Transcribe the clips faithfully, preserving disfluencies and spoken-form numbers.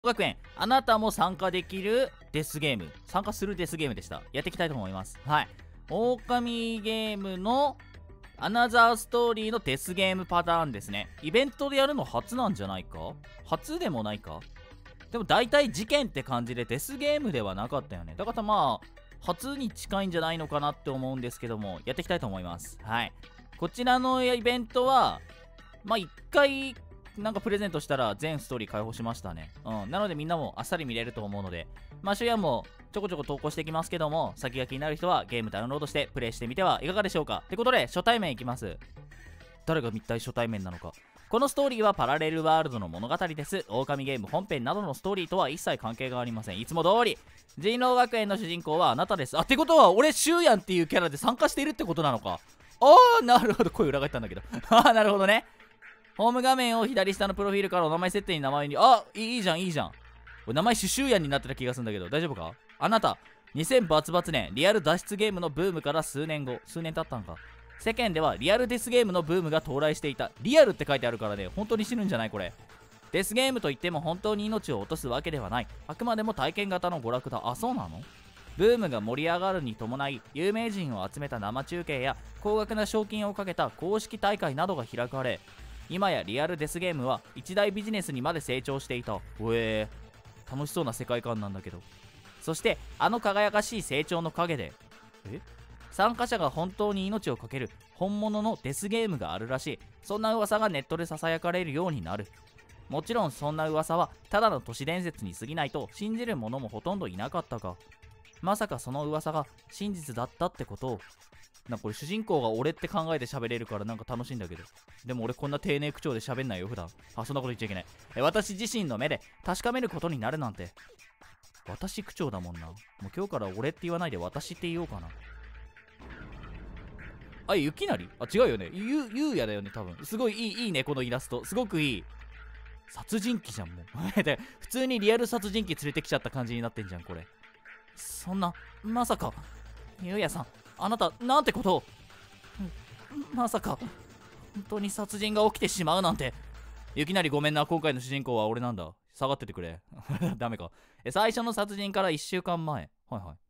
学園、あなたも参加できるデスゲーム、参加するデスゲームでした。やっていきたいと思います。はい。狼ゲームのアナザーストーリーのデスゲームパターンですね。イベントでやるの初なんじゃないか？初でもないか？でも大体事件って感じでデスゲームではなかったよね。だからまあ、初に近いんじゃないのかなって思うんですけども、やっていきたいと思います。はい。こちらのイベントは、まあ一回、なんかプレゼントしたら全ストーリー開放しましたね。うん。なのでみんなもあっさり見れると思うので、まあ、シュヤンもちょこちょこ投稿していきますけども、先が気になる人はゲームダウンロードしてプレイしてみてはいかがでしょうか。ってことで、初対面いきます。誰が一体初対面なのか。このストーリーはパラレルワールドの物語です。狼ゲーム本編などのストーリーとは一切関係がありません。いつも通り、人狼学園の主人公はあなたです。あ、ってことは俺、シュヤンっていうキャラで参加しているってことなのか。あー、なるほど。声裏返ったんだけど。あー、なるほどね。ホーム画面を左下のプロフィールからお名前設定に名前に、あ、いいじゃんいいじゃん。名前シュシュヤンになってた気がするんだけど、大丈夫か？あなた、にせんバツバツ年、リアル脱出ゲームのブームから数年後、数年経ったんか。世間ではリアルデスゲームのブームが到来していた。リアルって書いてあるからね、本当に死ぬんじゃないこれ。デスゲームといっても本当に命を落とすわけではない。あくまでも体験型の娯楽だ。あ、そうなの？ブームが盛り上がるに伴い、有名人を集めた生中継や高額な賞金をかけた公式大会などが開かれ、今やリアルデスゲームは一大ビジネスにまで成長していた。うえー、楽しそうな世界観なんだけど。そしてあの輝かしい成長の陰で、え参加者が本当に命を懸ける本物のデスゲームがあるらしい。そんな噂がネットで囁かれるようになる。もちろんそんな噂はただの都市伝説に過ぎないと信じる者もほとんどいなかったが、まさかその噂が真実だったってことを。なんかこれ主人公が俺って考えて喋れるからなんか楽しいんだけど、でも俺こんな丁寧口調で喋んないよ普段。あ、そんなこと言っちゃいけない。え私自身の目で確かめることになるなんて。私口調だもんな。もう今日から俺って言わないで私って言おうかな。あ、ゆきなり？あ、違うよね。ゆ、ゆうやだよね、多分。すごいいい、いいね、このイラスト。すごくいい。殺人鬼じゃん、もう。普通にリアル殺人鬼連れてきちゃった感じになってんじゃん、これ。そんな、まさか。ゆうやさん、あなた、なんてことを。まさか、本当に殺人が起きてしまうなんて。ゆきなりごめんな、今回の主人公は俺なんだ。下がっててくれ。ダメか。最初の殺人からいっしゅうかんまえ。はいはい。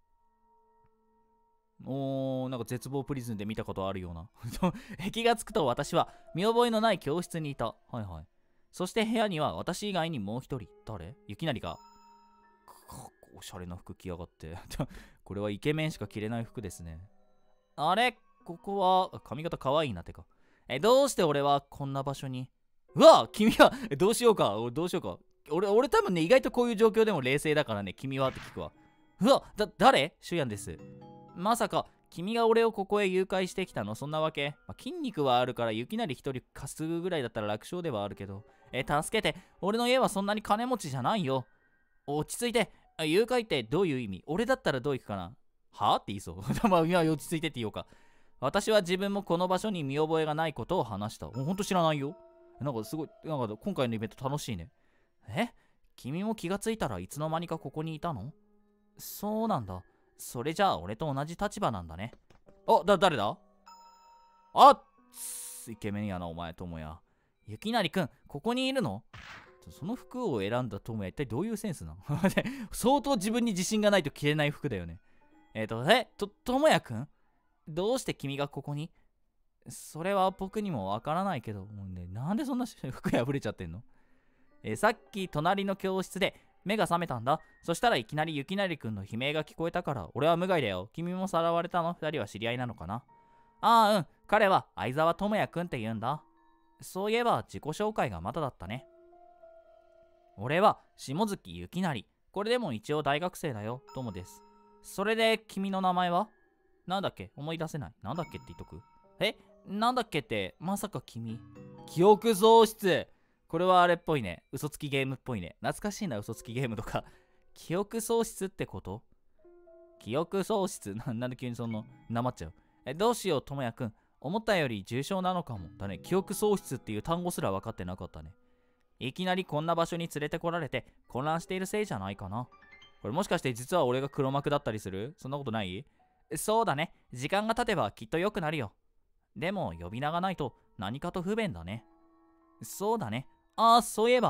おー、なんか絶望プリズンで見たことあるような。気がつくと私は見覚えのない教室にいた。はいはい。そして部屋には私以外にもう一人。誰？ゆきなりか。おしゃれな服着やがって。これはイケメンしか着れない服ですね。あれ？ここは、髪型かわいいなてか。え、どうして俺はこんな場所に。うわ君は、どうしようか。俺どうしようか。俺、俺多分ね、意外とこういう状況でも冷静だからね、君はって聞くわ。うわ、だ、誰？シュヤンです。まさか君が俺をここへ誘拐してきたの？そんなわけ、まあ、筋肉はあるから雪なり一人稼ぐぐらいだったら楽勝ではあるけど。え助けて、俺の家はそんなに金持ちじゃないよ。落ち着いて。誘拐ってどういう意味？俺だったらどういくかな。はあって言いそうまあ今落ち着いてって言おうか。私は自分もこの場所に見覚えがないことを話した。ほんと知らないよ。なんかすごい、なんか今回のイベント楽しいね。え君も気がついたらいつの間にかここにいたの？そうなんだ。それじゃあ俺と同じ立場なんだね。あ、だ、誰だ？あっイケメンやなお前、ともや。ゆきなりくん、ここにいるの？その服を選んだともや一体どういうセンスなの？相当自分に自信がないと着れない服だよね。えっ、ー、と、え、と、ともやくん？どうして君がここに？それは僕にもわからないけど、もうね、なんでそんな服破れちゃってんの？えー、さっき隣の教室で目が覚めたんだ。そしたらいきなりゆきなりくんの悲鳴が聞こえたから、俺は無害だよ。君もさらわれたの？二人は知り合いなのかな？ああ、うん。彼は相沢智也くんって言うんだ。そういえば自己紹介がまだだったね。俺は下月ゆきなり。これでも一応大学生だよ。ともです。それで君の名前は？なんだっけ？思い出せない。なんだっけって言っとく？え？なんだっけって、まさか君。記憶喪失。これはあれっぽいね。嘘つきゲームっぽいね。懐かしいな、嘘つきゲームとか。記憶喪失ってこと？記憶喪失な、なんで急にその、なまっちゃう。え、どうしよう、ともやくん。思ったより重症なのかも。だね。記憶喪失っていう単語すら分かってなかったね。いきなりこんな場所に連れてこられて混乱しているせいじゃないかな。これもしかして実は俺が黒幕だったりする？そんなことない？そうだね。時間が経てばきっと良くなるよ。でも呼び名がないと何かと不便だね。そうだね。ああ、そういえば、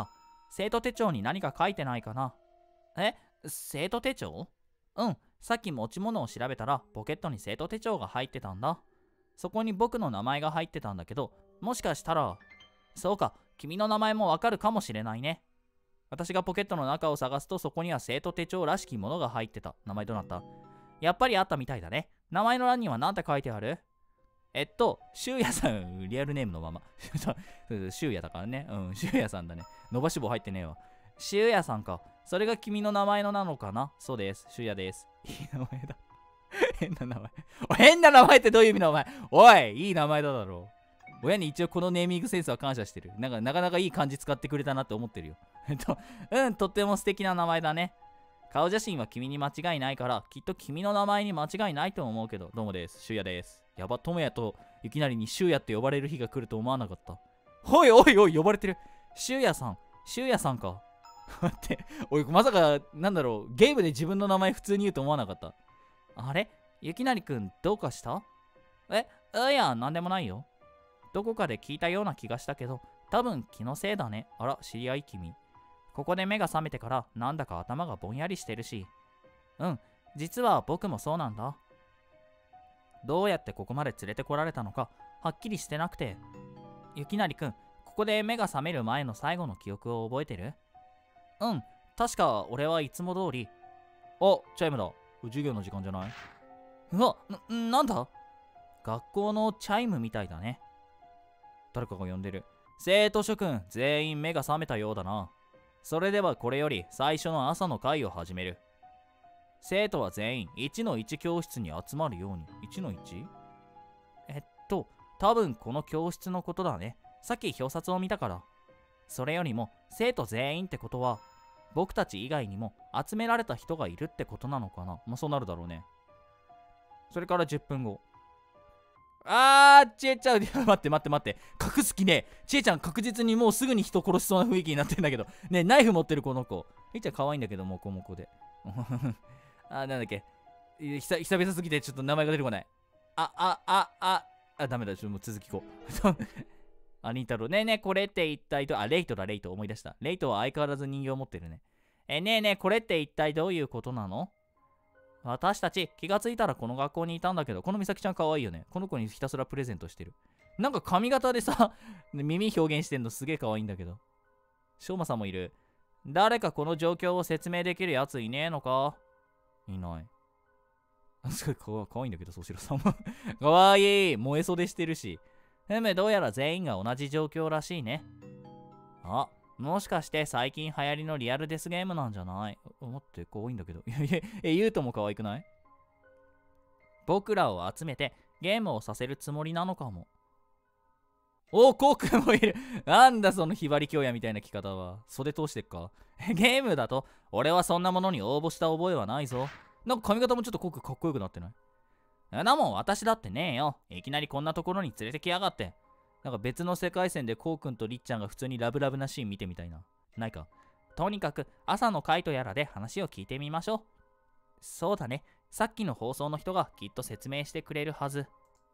生徒手帳に何か書いてないかな。え、生徒手帳？うん、さっき持ち物を調べたらポケットに生徒手帳が入ってたんだ。そこに僕の名前が入ってたんだけど、もしかしたら、そうか、君の名前もわかるかもしれないね。私がポケットの中を探すと、そこには生徒手帳らしきものが入ってた。名前どうなった？やっぱりあったみたいだね。名前の欄には何て書いてある？えっと、シュウヤさん、リアルネームのまま。シュウヤだからね。うん、シュウヤさんだね。伸ばし棒入ってねえわ。シュウヤさんか。それが君の名前のなのかな？そうです。シュウヤです。いい名前だ。変な名前。変な名前ってどういう意味だお前。おい、いい名前だだろう。親に一応このネーミングセンスは感謝してる。なんかなかなかいい漢字使ってくれたなって思ってるよ。えっと、うん、とっても素敵な名前だね。顔写真は君に間違いないから、きっと君の名前に間違いないと思うけど、どうもです。シュウヤです。やば、トモヤといきなりにシュウヤって呼ばれる日が来ると思わなかった。おいおいおい、呼ばれてる。シュウヤさん、シュウヤさんか。待って、おい、まさか、なんだろう、ゲームで自分の名前普通に言うと思わなかった。あれ？ゆきなりくん、どうかした？え、いや、なんでもないよ。どこかで聞いたような気がしたけど、多分気のせいだね。あら、知り合い君。ここで目が覚めてからなんだか頭がぼんやりしてるし。うん、実は僕もそうなんだ。どうやってここまで連れてこられたのかはっきりしてなくて。ゆきなりくん、ここで目が覚める前の最後の記憶を覚えてる？うん、確か俺はいつも通り。あ、チャイムだ。授業の時間じゃない？うわ、な、なんだ？学校のチャイムみたいだね。誰かが呼んでる。生徒諸君、全員目が覚めたようだな。それではこれより最初の朝の会を始める。生徒は全員いちのいち教室に集まるように。いちのいち？ えっと、多分この教室のことだね。さっき表札を見たから。それよりも生徒全員ってことは、僕たち以外にも集められた人がいるってことなのかな。まあそうなるだろうね。それからじゅっぷんご。あー、ちえちゃん、待って待って待って。隠す気ね。ちえちゃん確実にもうすぐに人殺しそうな雰囲気になってんだけど。ね、ナイフ持ってるこの子。ちえちゃん可愛いんだけど、もこもこで。あー、なんだっけ。久久々すぎてちょっと名前が出てこない。あ、あ、あ、あ、あ、ダメだ。ちょっともう続きこう。あ、りんたろー。ねえねえ、これって一体と、あ、レイトだ、レイト。思い出した。レイトは相変わらず人形持ってるね。え、ねえねえ、これって一体どういうことなの？私たち気がついたらこの学校にいたんだけど、このみさきちゃん可愛いよね。この子にひたすらプレゼントしてる。なんか髪型でさ、耳表現してんのすげえ可愛いんだけど。しょうまさんもいる。誰かこの状況を説明できるやついねえのか？いない。すごいかわ可愛いんだけど、そうしろさんも。可愛い。燃え袖してるし。ふむ、どうやら全員が同じ状況らしいね。あ、もしかして最近流行りのリアルデスゲームなんじゃない？待って、可愛いんだけど。いやいや、え、ゆうとも可愛くない？僕らを集めてゲームをさせるつもりなのかも。お、コウ君もいる。なんだそのひばり京也みたいな着方は。袖通してっか？ゲームだと俺はそんなものに応募した覚えはないぞ。なんか髪型もちょっとコウ君かっこよくなってない？なもん私だってねえよ。いきなりこんなところに連れてきやがって。なんか別の世界線でコウ君とりっちゃんが普通にラブラブなシーン見てみたいな。ないか。とにかく朝の会とやらで話を聞いてみましょう。そうだね。さっきの放送の人がきっと説明してくれるはず。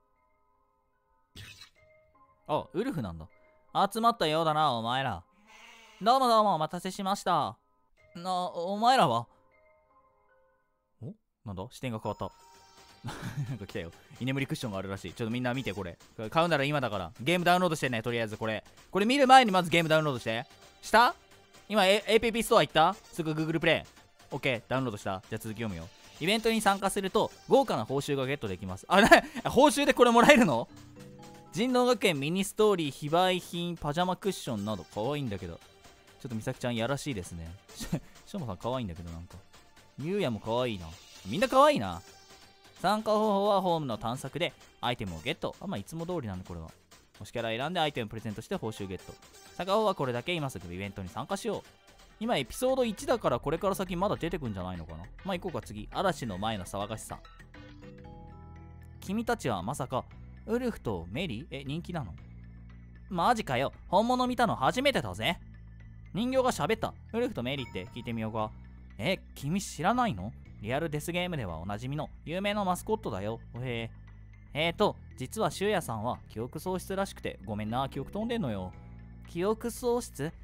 あ、ウルフなんだ。集まったようだな、お前ら。どうもどうもお待たせしました。な、お前らは？お？なんだ視点が変わった。なんか来たよ。居眠りクッションがあるらしい。ちょっとみんな見てこれ。買うなら今だから。ゲームダウンロードしてね、とりあえずこれ。これ見る前にまずゲームダウンロードして。した今、A、エーピーピー ストア行った？すぐ Google プレイ。OK、ダウンロードした。じゃあ続き読むよ。イベントに参加すると豪華な報酬がゲットできます。あ、な、報酬でこれもらえるの？人狼学園ミニストーリー非売品パジャマクッションなど可愛いんだけど。ちょっとみさきちゃんやらしいですね。しょうまさん可愛いんだけどなんか。ゆうやも可愛いな。みんな可愛いな。参加方法はホームの探索でアイテムをゲット。あ、まあいつも通りなんでこれは。推しキャラ選んでアイテムプレゼントして報酬ゲット。参加方法はこれだけ。今すぐイベントに参加しよう。今エピソードいちだからこれから先まだ出てくんじゃないのかな。まあ行こうか次。嵐の前の騒がしさ。君たちはまさかウルフとメリー？え、人気なの？マジかよ。本物見たの初めてだぜ。人形が喋った。ウルフとメリーって聞いてみようか。え、君知らないの？リアルデスゲームではおなじみの有名なマスコットだよ。おへえ。えーと、実はシュウヤさんは記憶喪失らしくて、ごめんな、記憶飛んでんのよ。記憶喪失？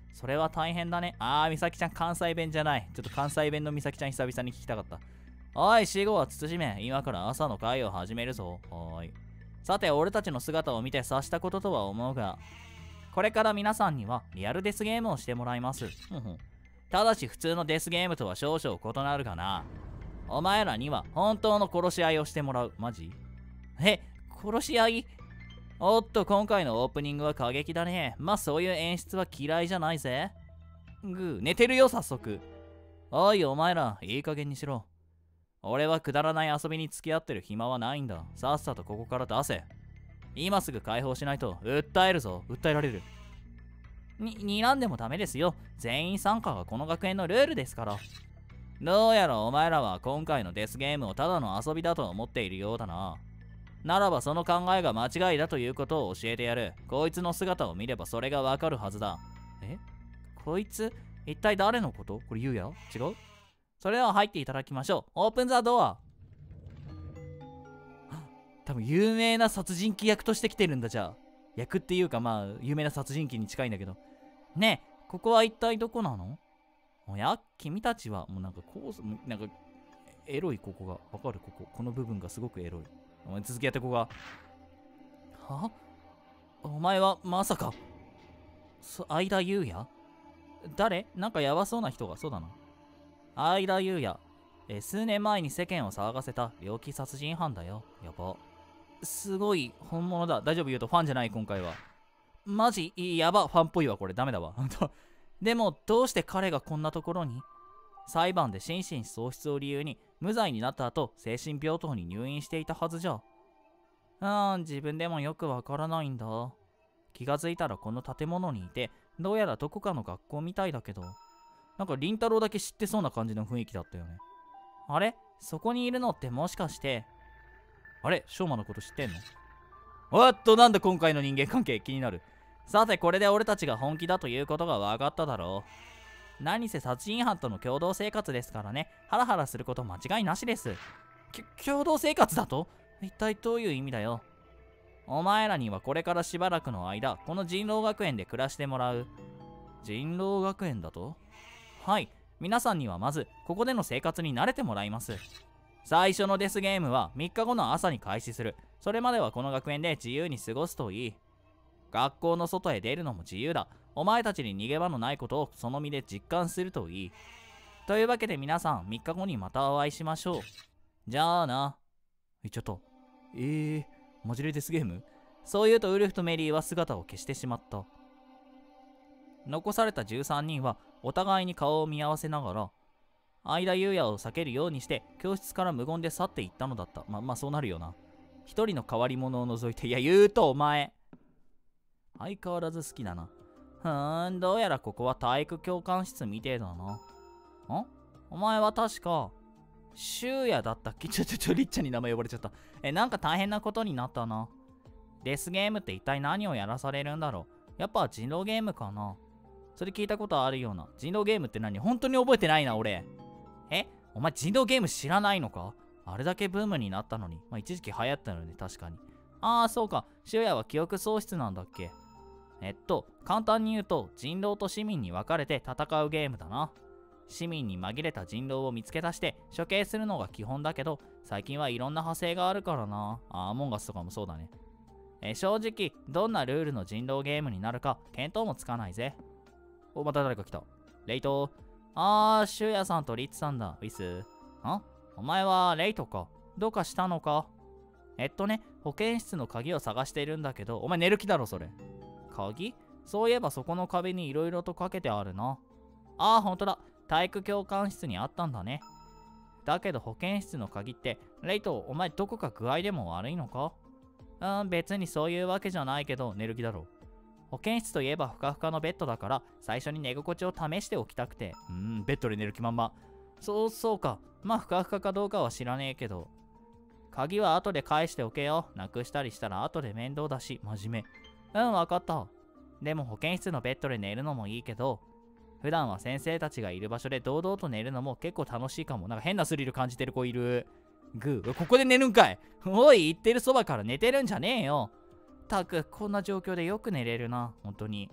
それは大変だね。あー、美咲ちゃん関西弁じゃない。ちょっと関西弁の美咲ちゃん久々に聞きたかった。おい、死後は慎め。今から朝の会を始めるぞ。はーい。さて、俺たちの姿を見て察したこととは思うが、これから皆さんにはリアルデスゲームをしてもらいます。ふんふん。ただし普通のデスゲームとは少々異なるがな。お前らには本当の殺し合いをしてもらう。マジ？え、殺し合い？おっと、今回のオープニングは過激だね。まあそういう演出は嫌いじゃないぜ。ぐー、寝てるよ早速。おいお前ら、いい加減にしろ。俺はくだらない遊びに付き合ってる暇はないんだ。さっさとここから出せ。今すぐ解放しないと訴えるぞ。訴えられる。に、睨んでもダメですよ。全員参加がこの学園のルールですから。どうやらお前らは今回のデスゲームをただの遊びだと思っているようだな。ならばその考えが間違いだということを教えてやる。こいつの姿を見ればそれがわかるはずだ。え？こいつ？一体誰のこと？これ言うや？違う？それでは入っていただきましょう。オープンザドア。多分有名な殺人鬼役として来てるんだ。じゃあ役っていうかまあ有名な殺人鬼に近いんだけど。ねえ、ここは一体どこなの？おや、君たちはもうなんかこう、なんかエロい。ここがわかる？こここの部分がすごくエロい。お前続きやって。ここがは？お前はまさか相田優也？誰？なんかやばそうな人が。そうだな、相田優也。え数年前に世間を騒がせた猟奇殺人犯だよ。やば。すごい本物だ。大丈夫？言うとファンじゃない。今回はマジやば。ファンっぽいわこれ。ダメだわでもどうして彼がこんなところに？裁判で心神喪失を理由に無罪になった後、精神病棟に入院していたはずじゃ。うーん、自分でもよくわからないんだ。気がついたらこの建物にいて、どうやらどこかの学校みたいだけど、なんか凛太郎だけ知ってそうな感じの雰囲気だったよね。あれ？そこにいるのってもしかして、あれ？翔馬のこと知ってんの？おっと、なんだ今回の人間関係気になる。さて、これで俺たちが本気だということが分かっただろう。何せ殺人犯との共同生活ですからね。ハラハラすること間違いなしです。き共同生活だと？一体どういう意味だよ。お前らにはこれからしばらくの間、この人狼学園で暮らしてもらう。人狼学園だと？はい。皆さんにはまず、ここでの生活に慣れてもらいます。最初のデスゲームはみっかごの朝に開始する。それまではこの学園で自由に過ごすといい。学校の外へ出るのも自由だ。お前たちに逃げ場のないことをその身で実感するといい。というわけで皆さん、みっかごにまたお会いしましょう。じゃあな。言っちゃった。えー、マジでデスゲーム？そう言うとウルフとメリーは姿を消してしまった。残されたじゅうさんにんはお互いに顔を見合わせながら、相田優也を避けるようにして教室から無言で去っていったのだった。ま、まあそうなるよな。一人の変わり者を除いて、いや言うとお前。相変わらず好きだな。ふーん、どうやらここは体育教官室みてえだな。ん？お前は確か、修也だったっけ？ちょちょちょ、リッチャに名前呼ばれちゃった。え、なんか大変なことになったな。デスゲームって一体何をやらされるんだろう。やっぱ人狼ゲームかな。それ聞いたことあるような。人狼ゲームって何？本当に覚えてないな、俺。え？お前人狼ゲーム知らないのか？あれだけブームになったのに。まあ一時期流行ったのね、確かに。ああ、そうか。修也は記憶喪失なんだっけ。えっと、簡単に言うと、人狼と市民に分かれて戦うゲームだな。市民に紛れた人狼を見つけ出して処刑するのが基本だけど、最近はいろんな派生があるからな。あ、アモンガスとかもそうだね。え、正直、どんなルールの人狼ゲームになるか見当もつかないぜ。お、また誰か来た。レイト。あー、シュウヤさんとリッツさんだ。ウィス。ん？お前はレイトか。どうかしたのか？えっとね、保健室の鍵を探しているんだけど、お前寝る気だろ、それ。鍵？そういえばそこの壁に色々とかけてあるな。あー、ほんとだ。体育教官室にあったんだね。だけど保健室の鍵って、レイト、お前どこか具合でも悪いのか？うん、別にそういうわけじゃないけど、寝る気だろ。保健室といえばふかふかのベッドだから、最初に寝心地を試しておきたくて。うーん、ベッドで寝る気まんま。そうそうか。まあ、ふかふかかどうかは知らねえけど。鍵は後で返しておけよ。なくしたりしたら後で面倒だし、真面目。うん、わかった。でも保健室のベッドで寝るのもいいけど、普段は先生たちがいる場所で堂々と寝るのも結構楽しいかも。なんか変なスリル感じてる子いる。グー、ここで寝るんかい。おい、言ってるそばから寝てるんじゃねえよ。たく、こんな状況でよく寝れるな、本当に。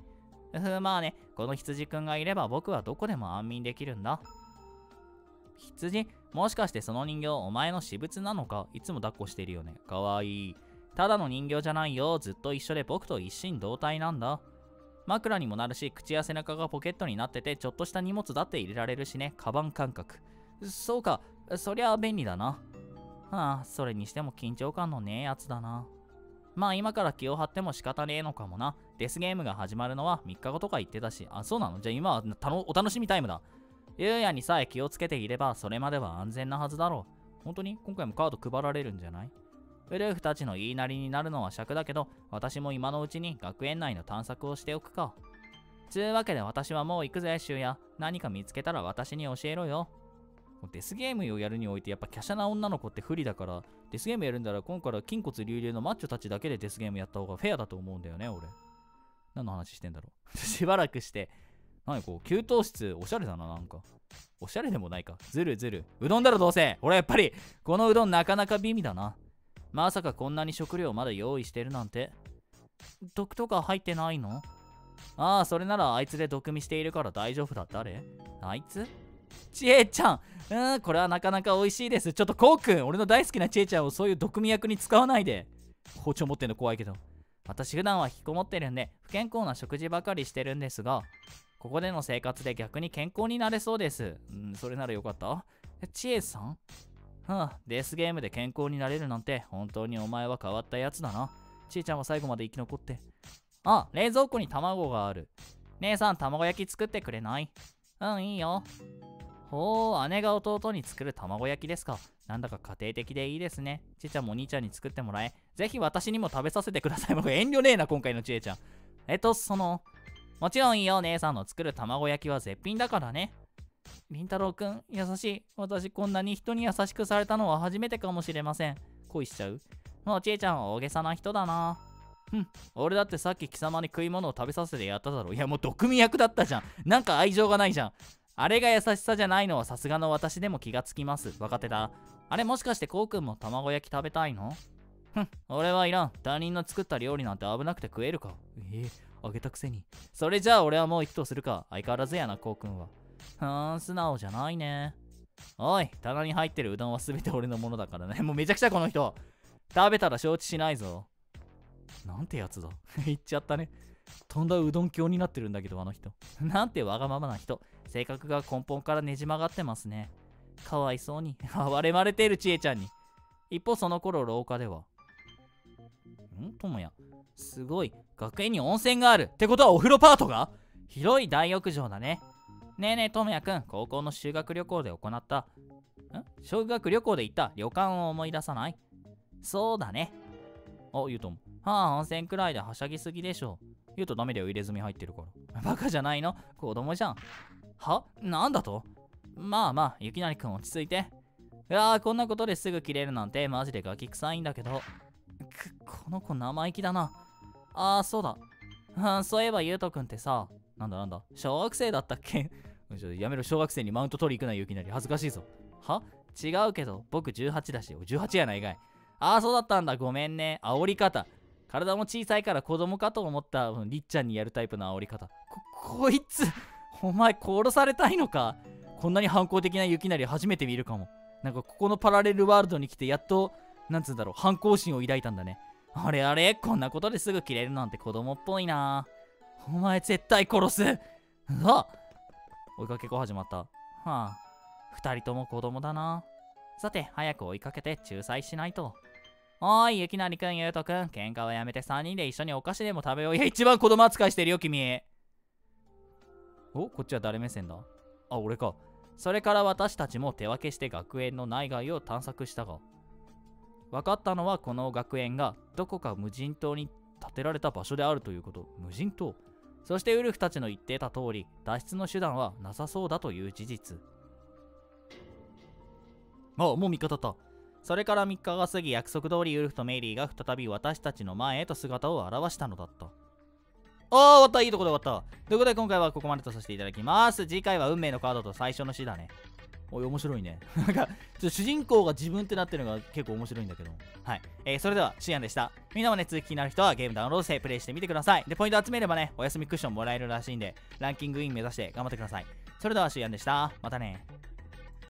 うふ、まあね、この羊くんがいれば僕はどこでも安眠できるんだ。羊？もしかしてその人形お前の私物なのか？いつも抱っこしてるよね。かわいい。ただの人形じゃないよ。ずっと一緒で僕と一心同体なんだ。枕にもなるし、口や背中がポケットになってて、ちょっとした荷物だって入れられるしね。カバン感覚。そうか、そりゃ便利だな。はあ、それにしても緊張感のねえやつだな。まあ今から気を張っても仕方ねえのかもな。デスゲームが始まるのはみっかごとか言ってたし。あ、そうなの？じゃあ今はたのお楽しみタイムだ。ゆうやにさえ気をつけていればそれまでは安全なはずだろう。本当に今回もカード配られるんじゃない？ウルフたちの言いなりになるのは尺だけど、私も今のうちに学園内の探索をしておくか。つうわけで私はもう行くぜ、シュウヤ。何か見つけたら私に教えろよ。デスゲームをやるにおいてやっぱ華奢な女の子って不利だから、デスゲームやるんだら今から筋骨隆々のマッチョたちだけでデスゲームやった方がフェアだと思うんだよね、俺。何の話してんだろう。しばらくして、何こう、給湯室、おしゃれだな、なんか。おしゃれでもないか。ずるずる。うどんだろ、どうせ。俺やっぱり、このうどんなかなか美味だな。まさかこんなに食料まだ用意してるなんて。毒とか入ってないの？ああ、それならあいつで毒味しているから大丈夫だ。誰？あいつ？ちえちゃん。うーん、これはなかなか美味しいです。ちょっとこうくん、俺の大好きなちえちゃんをそういう毒味役に使わないで。包丁持ってんの怖いけど。私普段は引きこもってるんで不健康な食事ばかりしてるんですが、ここでの生活で逆に健康になれそうです。うん、それならよかった。え、ちえさん？はあ、デスゲームで健康になれるなんて本当にお前は変わったやつだな。ちえちゃんは最後まで生き残って。あ、冷蔵庫に卵がある。姉さん、卵焼き作ってくれない？うん、いいよ。ほう、姉が弟に作る卵焼きですか。なんだか家庭的でいいですね。ちえちゃんもお兄ちゃんに作ってもらえ。ぜひ私にも食べさせてください。僕遠慮ねえな、今回のちえちゃん。えっと、その、もちろんいいよ、姉さんの作る卵焼きは絶品だからね。りんたろうくん、優しい。私こんなに人に優しくされたのは初めてかもしれません。恋しちゃう？もうちえちゃんは大げさな人だな。ふん、俺だってさっき貴様に食い物を食べさせてやっただろ。いやもう毒味役だったじゃん。なんか愛情がないじゃん。あれが優しさじゃないのはさすがの私でも気がつきます。分かってた？あれもしかしてこうくんも卵焼き食べたいの？ふん、俺はいらん。他人の作った料理なんて危なくて食えるか。ええ、あげたくせに。それじゃあ俺はもう行くとするか。相変わらずやな、こうくんは。ふーん、素直じゃないね。おい、棚に入ってるうどんは全て俺のものだからね。もうめちゃくちゃこの人。食べたら承知しないぞ。なんてやつだ。言っちゃったね。とんだうどん教になってるんだけど、あの人。なんてわがままな人。性格が根本からねじ曲がってますね。かわいそうに。哀れまれているちえちゃんに。一方その頃廊下では。ん？ともや。すごい。学園に温泉がある。ってことはお風呂パートが？広い大浴場だね。ねえねえ、ともやくん。高校の修学旅行で行った。ん？修学旅行で行った旅館を思い出さない？そうだね。あ、ゆうとも。はあ、温泉くらいではしゃぎすぎでしょ。言うとダメだよ、入れ墨入ってるから。バカじゃないの？子供じゃん。は？なんだと？まあまあ、ゆきなりくん落ち着いて。いやー、こんなことですぐ切れるなんてマジでガキ臭いんだけど。く、この子生意気だな。あー、そうだ。うん、そういえばゆうとくんってさ、なんだなんだ、小学生だったっけ？ちょやめろ、小学生にマウント取り行くな、ゆきなり。恥ずかしいぞ。は？違うけど、僕じゅうはちだし、じゅうはちやないかい。あー、そうだったんだ、ごめんね。煽り方。体も小さいから子供かと思った、うん、りっちゃんにやるタイプの煽り方。こ、こいつ、お前殺されたいのか？こんなに反抗的な雪なり初めて見るかも。なんかここのパラレルワールドに来てやっと、なんつうんだろう、反抗心を抱いたんだね。あれあれ、こんなことですぐ切れるなんて子供っぽいな。お前絶対殺す。うわっ、追いかけっこ始まった。はあ、二人とも子供だな。さて、早く追いかけて仲裁しないと。おーい、ゆきなりくん、ゆうとくん、喧嘩はやめてさんにんで一緒にお菓子でも食べよう。いや、一番子供扱いしてるよ、君。お、こっちは誰目線だ？あ、俺か。それから私たちも手分けして学園の内外を探索したが、分かったのはこの学園がどこか無人島に建てられた場所であるということ。無人島？そしてウルフたちの言っていた通り、脱出の手段はなさそうだという事実。あ、もうみっか経った。それからみっかが過ぎ、約束通りウルフとメイリーが再び私たちの前へと姿を現したのだった。あー、終わった。いいとこで終わった。ということで今回はここまでとさせていただきます。次回は運命のカードと最初の死だね。 おい、面白いね。なんか、ちょっと主人公が自分ってなってるのが結構面白いんだけど。はい。えー、それでは、シアンでした。みんなもね、続き気になる人はゲームダウンロードしてプレイしてみてください。で、ポイント集めればね、お休みクッションもらえるらしいんで、ランキングイン目指して頑張ってください。それでは、シアンでした。またね。